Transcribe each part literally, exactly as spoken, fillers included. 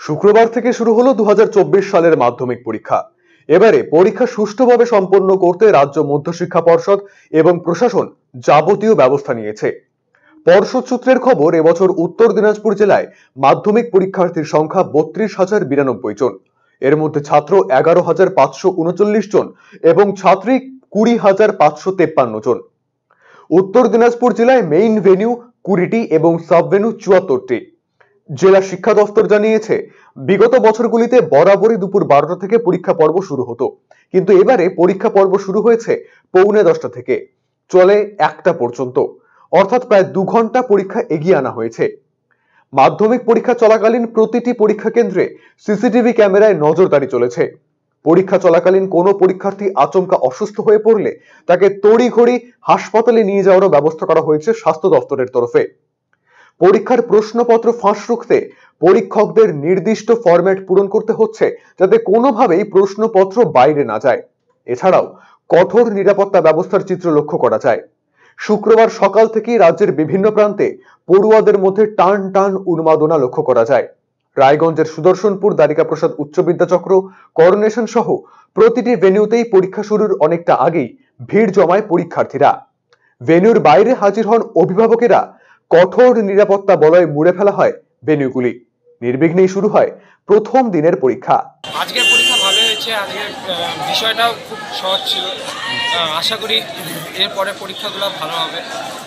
শুক্রবার থেকে শুরু হলো দু হাজার চব্বিশ সালের মাধ্যমিক পরীক্ষা। এবারে পরীক্ষা সুষ্ঠুভাবে সম্পন্ন করতে রাজ্য মধ্যশিক্ষা পর্ষদ এবং প্রশাসন যাবতীয় ব্যবস্থা নিয়েছে। পর্ষদ সূত্রের খবর, এবছর উত্তর দিনাজপুর জেলায় মাধ্যমিক পরীক্ষার্থীর সংখ্যা বত্রিশ হাজার বিরানব্বই জন। এর মধ্যে ছাত্র এগারো হাজার পাঁচশো উনচল্লিশ জন এবং ছাত্রী কুড়ি হাজার পাঁচশো তেপ্পান্ন জন। উত্তর দিনাজপুর জেলায় মেইন ভেন্যু কুড়িটি এবং সাব ভেন্যু চুয়াত্তরটি। জেলা শিক্ষা দপ্তর জানিয়েছে, বিগত বছরগুলিতে বরাবরই দুপুর বারোটা থেকে পরীক্ষা পর্ব শুরু হতো, কিন্তু এবারে পরীক্ষা পর্ব শুরু হয়েছে পৌনে দশটা থেকে, চলে একটা পর্যন্ত, অর্থাৎ প্রায় দু ঘন্টা পরীক্ষা এগিয়ে আনা হয়েছে। মাধ্যমিক পরীক্ষা চলাকালীন প্রতিটি পরীক্ষা কেন্দ্রে সিসিটিভি ক্যামেরায় নজরদারি চলেছে। পরীক্ষা চলাকালীন কোনো পরীক্ষার্থী আচমকা অসুস্থ হয়ে পড়লে তাকে তড়িঘড়ি হাসপাতালে নিয়ে যাওয়ারও ব্যবস্থা করা হয়েছে স্বাস্থ্য দপ্তরের তরফে। পরীক্ষার প্রশ্নপত্র ফাঁস রুখতে পরীক্ষকদের নির্দিষ্ট ফরম্যাট পূরণ করতে হচ্ছে, যাতে কোনোভাবেই প্রশ্নপত্র বাইরে না যায়। এছাড়াও কঠোর নিরাপত্তা ব্যবস্থার চিত্র লক্ষ্য করা যায়। শুক্রবার সকাল থেকেই রাজ্যের বিভিন্ন প্রান্তে পড়ুয়াদের মধ্যে টান টান উন্মাদনা লক্ষ্য করা যায়। রায়গঞ্জের সুদর্শনপুর দ্বারিকা প্রসাদ উচ্চ বিদ্যাচক্র, করোনেশন সহ প্রতিটি ভেন্যুতেই পরীক্ষা শুরুর অনেকটা আগেই ভিড় জমায় পরীক্ষার্থীরা। ভেন্যুর বাইরে হাজির হন অভিভাবকেরা। কঠোর নিরাপত্তা বলয়ে মুড়ে ফেলা হয় ভেন্যুগুলি। নির্বিঘ্নেই শুরু হয় প্রথম দিনের পরীক্ষা। আজকের পরীক্ষা ভালো হয়েছে। আজকের বিষয়টাও খুব সহজ ছিল। আশা করি এরপরে পরীক্ষাগুলো ভালো হবে।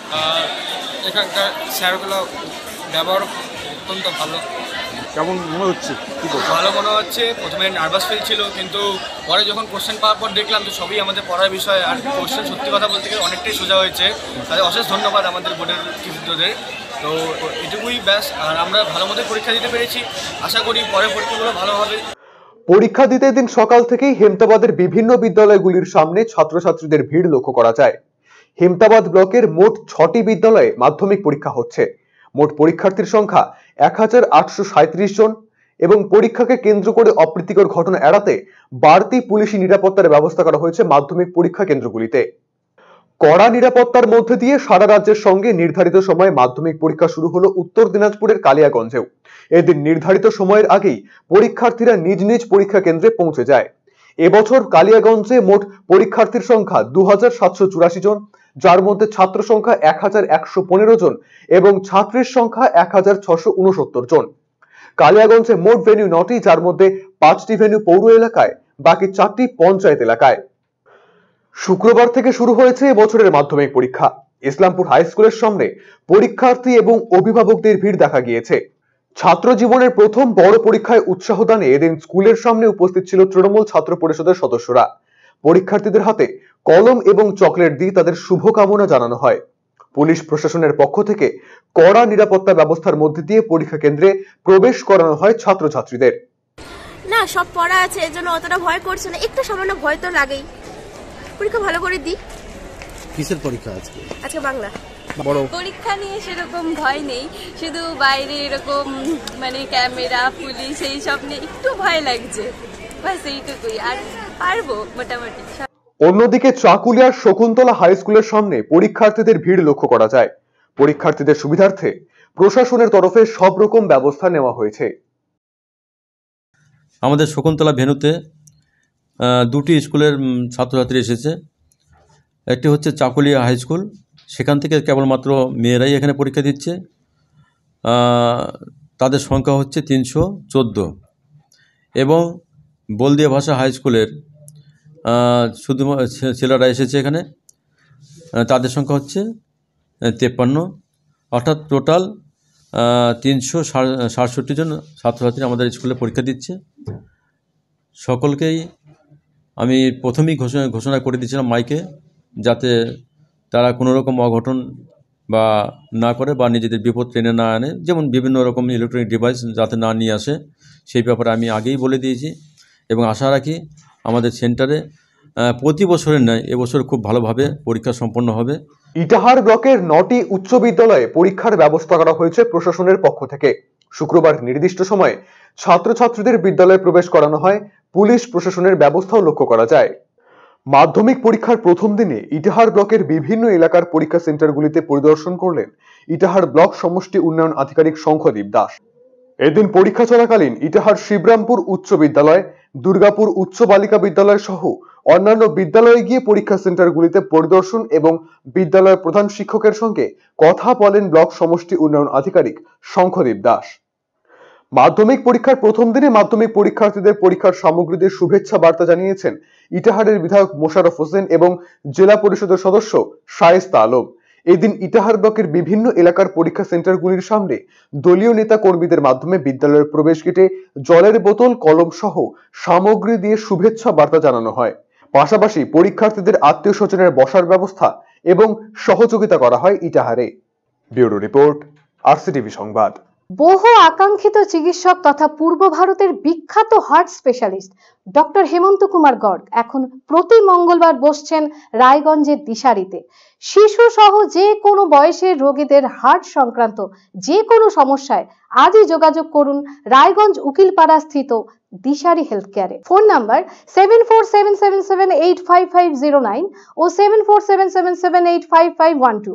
এখানকার স্যারগুলো ব্যবহার অত্যন্ত ভালো। কেমন মনে হচ্ছে? ভালো মনে হচ্ছে। প্রথমে নার্ভাস ফিল ছিল, কিন্তু পরে যখন কোশ্চেন পাওয়ার পর দেখলাম তো সবই আমাদের পড়ার বিষয়। আর কোশ্চেন সত্যি কথা বলতে গেলে অনেকটাই সোজা হয়েছে। তাদের অশেষ ধন্যবাদ আমাদের বোর্ডের কৃতিত্বদের। তো এটুকুই ব্যাস। আর আমরা ভালো মতো পরীক্ষা দিতে পেরেছি। আশা করি পরের পরীক্ষাগুলো ভালো হবে। পরীক্ষা দিতে দিন সকাল থেকেই হেমতাবাদের বিভিন্ন বিদ্যালয়গুলির সামনে ছাত্রছাত্রীদের ভিড় লক্ষ্য করা যায়। হেমতাবাদ ব্লকের মোট ছটি বিদ্যালয়ে মাধ্যমিক পরীক্ষা হচ্ছে। মোট পরীক্ষার্থীর সংখ্যা এক হাজার আটশো সাঁত্রিশ জন এবং পরীক্ষাকে কেন্দ্র করে অপ্রীতিকর ঘটনা এড়াতে বাড়তি পুলিশি নিরাপত্তার ব্যবস্থা করা হয়েছে মাধ্যমিক পরীক্ষা কেন্দ্রগুলিতে। কড়া নিরাপত্তার মধ্যে দিয়ে সারা রাজ্যের সঙ্গে নির্ধারিত সময়ে মাধ্যমিক পরীক্ষা শুরু হলো উত্তর দিনাজপুরের কালিয়াগঞ্জেও। এদিন নির্ধারিত সময়ের আগেই পরীক্ষার্থীরা নিজ নিজ পরীক্ষা কেন্দ্রে পৌঁছে যায়। এবছর কালিয়াগঞ্জে মোট পরীক্ষার্থীর সংখ্যা দু হাজার সাতশো চুরাশি জন, যার মধ্যে ছাত্র সংখ্যা এক হাজার একশো পনেরো জন এবং ছাত্রীর সংখ্যা এক হাজার ছশো উনসত্তর জন। কালিয়াগঞ্জে মোট ভেন্যু নটি, যার মধ্যে পাঁচটি ভেন্যু পৌর এলাকায়, বাকি চারটি পঞ্চায়েত এলাকায়। শুক্রবার থেকে শুরু হয়েছে এবছরের মাধ্যমিক পরীক্ষা। ইসলামপুর হাই স্কুলের সামনে পরীক্ষার্থী এবং অভিভাবকদের ভিড় দেখা গিয়েছে। ছাত্র জীবনের প্রথম বড় পরীক্ষায় উৎসাহ দানে এদিন স্কুলের সামনে উপস্থিত ছিল তৃণমূল ছাত্র পরিষদের সদস্যরা। পরীক্ষার্থীদের হাতে কলম এবং চকলেট দিয়ে তাদের শুভকামনা জানানো হয়। পুলিশ প্রশাসনের পক্ষ থেকে কড়া নিরাপত্তা ব্যবস্থার মধ্যে দিয়ে পরীক্ষা কেন্দ্রে প্রবেশ করানো হয় ছাত্রছাত্রীদের। না, সব পড়া আছে, এজন্য অতটা ভয় করছে না। একটু সামান্য ভয় তো লাগেই। পরীক্ষা ভালো করে দিই। কিসের পরীক্ষা আজকে? আজকে বাংলা। বড় পরীক্ষা নিয়ে সেরকম ভয় নেই, শুধু বাইরে এরকম মানে ক্যামেরা, পুলিশ এই সব নিয়ে একটু ভয় লাগছে, বাস এইটুকুই। আর পারবো মোটামুটি। অন্যদিকে চাকুলিয়ার শকুন্তলা হাই স্কুলের সামনে পরীক্ষার্থীদের ভিড় লক্ষ্য করা যায়। পরীক্ষার্থীদের সুবিধার্থে প্রশাসনের তরফে সব রকম ব্যবস্থা নেওয়া হয়েছে। আমাদের শকুন্তলা ভেন্যুতে দুটি স্কুলের ছাত্রছাত্রী এসেছে। একটি হচ্ছে চাকুলিয়া হাই স্কুল, সেখান থেকে কেবলমাত্র মেয়েরাই এখানে পরীক্ষা দিচ্ছে। তাদের সংখ্যা হচ্ছে তিনশো চোদ্দো। এবং বলদিয়া ভাষা হাই স্কুলের শুধু ছেলেরা এসেছে এখানে, তাদের সংখ্যা হচ্ছে তেপ্পান্ন। অর্থাৎ টোটাল তিনশো সাতষট্টি জন ছাত্রছাত্রী আমাদের স্কুলে পরীক্ষা দিচ্ছে। সকলকেই আমি প্রথমেই ঘোষণা ঘোষণা করে দিয়েছিলাম মাইকে, যাতে তারা কোনো রকম অঘটন বা না করে বা নিজেদের বিপদ টেনে না আনে, যেমন বিভিন্ন রকম ইলেকট্রনিক ডিভাইস যাতে না নিয়ে আসে, সেই ব্যাপারে আমি আগেই বলে দিয়েছি। এবং আশা রাখি আমাদের সেন্টারে প্রতি বছরের নয় এবছর খুব ভালোভাবে পরীক্ষা সম্পন্ন হবে। ইটাহার ব্লকের নটি উচ্চ বিদ্যালয়ে পরীক্ষার ব্যবস্থা করা হয়েছে প্রশাসনের পক্ষ থেকে। শুক্রবার নির্দিষ্ট সময়ে ছাত্রছাত্রীদের বিদ্যালয়ে প্রবেশ করানো হয়। পুলিশ প্রশাসনের ব্যবস্থাও লক্ষ্য করা যায়। মাধ্যমিক পরীক্ষার প্রথম দিনে ইটাহার ব্লকের বিভিন্ন এলাকার পরীক্ষা সেন্টারগুলিতে পরিদর্শন করলেন ইটাহার ব্লক সমষ্টি উন্নয়ন আধিকারিক শঙ্খদীপ দাস। এদিন পরীক্ষা চলাকালীন ইটাহার শিবরামপুর উচ্চ বিদ্যালয়, দুর্গাপুর উচ্চ বালিকা বিদ্যালয় সহ অন্যান্য বিদ্যালয়ে গিয়ে পরীক্ষা সেন্টারগুলিতে পরিদর্শন এবং বিদ্যালয়ের প্রধান শিক্ষকের সঙ্গে কথা বলেন ব্লক সমষ্টি উন্নয়ন আধিকারিক শঙ্খদেব দাস। মাধ্যমিক পরীক্ষার প্রথম দিনে মাধ্যমিক পরীক্ষার্থীদের পরীক্ষার সামগ্রীদের শুভেচ্ছা বার্তা জানিয়েছেন ইটাহারের বিধায়ক মোশাররফ হোসেন এবং জেলা পরিষদের সদস্য শায়েস্তা আলম। এদিন ইটাহার ব্লকের বিভিন্ন এলাকার পরীক্ষা সেন্টারগুলির সামনে দলীয় নেতা কর্মীদের মাধ্যমে বিদ্যালয়ের প্রবেশ গেটে জলের বোতল, কলম সহ সামগ্রী দিয়ে শুভেচ্ছা বার্তা জানানো হয়। পাশাপাশি পরীক্ষার্থীদের আত্মীয় স্বজনের বসার ব্যবস্থা এবং সহযোগিতা করা হয় ইটাহারে। ব্যুরো রিপোর্ট, আরসিটিভি সংবাদ। বহু আকাঙ্ক্ষিত চিকিৎসক তথা পূর্ব ভারতের বিখ্যাত heart specialist doctor Hemanta Kumar Garg এখন প্রতি মঙ্গলবার বসছেন রায়গঞ্জের দিশারিতে। শিশু সহ যে কোনো বয়সের রোগীদের হার্ট সংক্রান্ত যে কোনো সমস্যায় আজই যোগাযোগ করুন রায়গঞ্জ উকিলপাড়া স্থিত দিশারি হেলথ কেয়ারে। Phone number seven four seven seven seven eight five five zero nine ও seven four seven seven seven eight five five one two.